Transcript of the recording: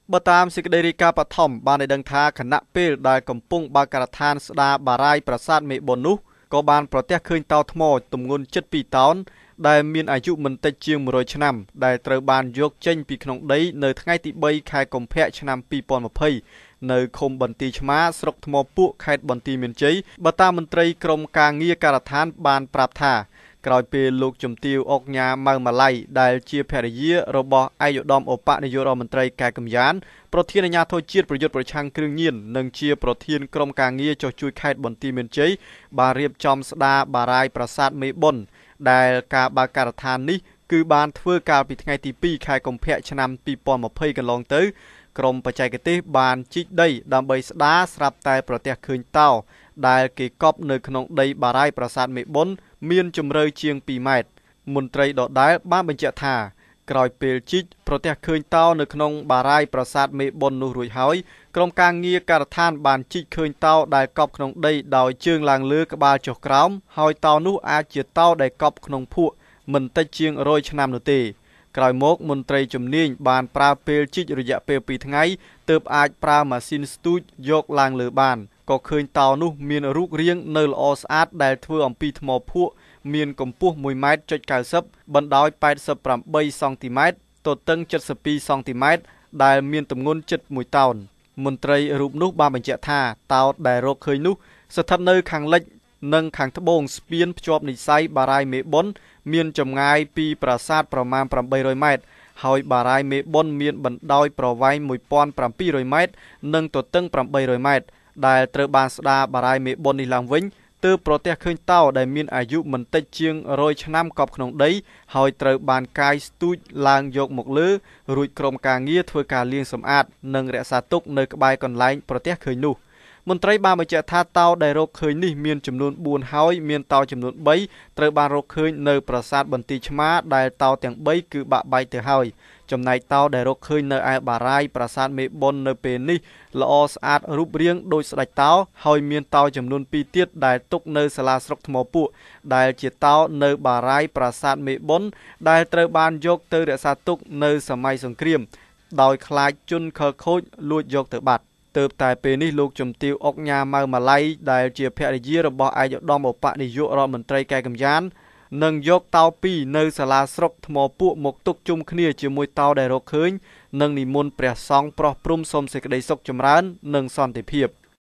បើតាមសេចក្តីរាយការណ៍បឋមបានឲ្យដឹងថាគណៈពេលដែលកំពុងបើកការដ្ឋានស្ដារបារាយប្រាសាទមេបុណ្យនោះក៏បានប្រទះឃើញតោថ្មទម្ងន់ជិត2តោនដែលមានអាយុមិនតិចជាង100ឆ្នាំដែលត្រូវបានយកចេញពីក្នុងដីនៅថ្ងៃទី3ខែកុម្ភៈឆ្នាំ2020នៅឃុំបន្ទាយឆ្មារស្រុកថ្មពួកខេត្តបន្ទាយមានជ័យបើតាមមន្ត្រីក្រមការងារការដ្ឋានបានប្រាប់ថាក្រោយពេលលោកជំទាវអុកញ៉ាម៉ៅម៉ាឡៃដែលជាភរិយារបស់ឯកឧត្តមឧបនាយករដ្ឋមន្ត្រីកែកំយ៉ានប្រធានអាជ្ញាធរជាតិប្រយុទ្ធប្រឆាំងគ្រឿងញៀននិងជាប្រធានក្រុមការងារចុះជួយខេត្តបន្ទាយមានជ័យបានរៀបចំស្ដារបារាយប្រាសាទមេបុណ្យដែលការបើកការដ្ឋាននេះគឺបានធ្វើកាលពីថ្ងៃទី2ខែកុម្ភៈឆ្នាំ2020កន្លងទៅក្រមបច្ចេកទេសបានជីកដីដើម្បីស្ដារស្រាប់តែប្រទះឃើញតោដែលគេកប់នៅក្នុងដីបារាយប្រាសាទមេបុណ្យមានជម្រៅជាង2ម៉ែត្រមន្ត្រីដដែលបានបញ្ជាក់ថាក្រោយពេលជីកប្រទះឃើញតោនៅក្នុងបារាយប្រាសាទមេបុណ្យនោះរួចហើយក្រុមការងារការដ្ឋានបានជីកឃើញតោដែលកប់ក្នុងដីដោយជើងឡើងលើក្បាលចុះក្រោមហើយតោនោះអាចជាតោដែលកប់ក្នុងភក់មិនតិចជាង100ឆ្នាំនោះទេក្រោយមកមន្ត្រីជំនាញបានប្រើពេលជីករយៈពេល2ថ្ងៃទើបអាចប្រើម៉ាស៊ីនស្ទូចយកឡើងលើបានក៏ឃើញតោនោះមានរូបរាងនៅល្អស្អាតដែលធ្វើអំពីថ្មភក់មានកម្ពស់1ម៉ែត្រ90បណ្ដោយ88សង់ទីម៉ែត្រទទឹង72សង់ទីម៉ែត្រដែលមានទម្ងន់ជិត1តោនមន្ត្រីរូបនោះបានបញ្ជាក់ថាតោដែលរកឃើញនោះស្ថិតនៅខាងលិចនិងខាងត្បូងស្ពានភ្ជាប់និស្ស័យបារាយមេបុណ្យមានចម្ងាយពីប្រាសាទប្រមាណ800ម៉ែត្រហើយបារាយមេបុណ្យមានបណ្ដោយប្រវែង1700ម៉ែត្រនិងទទឹង800ម៉ែត្រដែលត្រូវបានស្ដារបារាយមេបុណ្យនេះឡើងវិញទើបប្រទះឃើញតោដែលមានអាយុមិនតិចជាង100ឆ្នាំកប់ក្នុងដីហើយត្រូវបានកាយស្ទូចឡើងយកមកលើរួចក្រុមការងារធ្វើការលាងសម្អាតនិងរក្សាទុកនៅក្បែរកន្លែងប្រទះឃើញនោះមន្ត្រីបានបញ្ជាក់ថាតោដែលរកឃើញនេះមានចំនួន4ហើយមានតោចំនួន3ត្រូវបានរកឃើញនៅប្រាសាទបន្ទាយឆ្មារដែលតោទាំង3គឺបាក់បែកទៅហើយចំណែកតោដែលរកឃើញនៅឯបារាយប្រាសាទមេបុណ្យនៅពេលនេះល្អស្អាតរូបរាងដូចស្ដេចតោហើយមានតោចំនួន2ទៀតដែលទុកនៅសាលាស្រុកថ្មពួកដែលជាតោនៅបារាយប្រាសាទមេបុណ្យដែលត្រូវបានយកទៅរក្សាទុកនៅសម័យសង្គ្រាមដោយខ្លាចជនខិលខូចលួចយកទៅបាត់ទើបតែពេលនេះលោកជំទាវអុកញ៉ាម៉ៅម៉ាឡៃដែលជាភរិយារបស់ឯកឧត្តមឧបនាយករដ្ឋមន្ត្រីកែកំយ៉ាននឹងយកតោ2នៅសាលាស្រុកថ្មពួកមកទុកជុំគ្នាជាមួយតោដែលរកឃើញនិងនិមន្តព្រះសង្ឃប្រោះព្រំសូមសេចក្តីសុខចម្រើននិងសន្តិភាព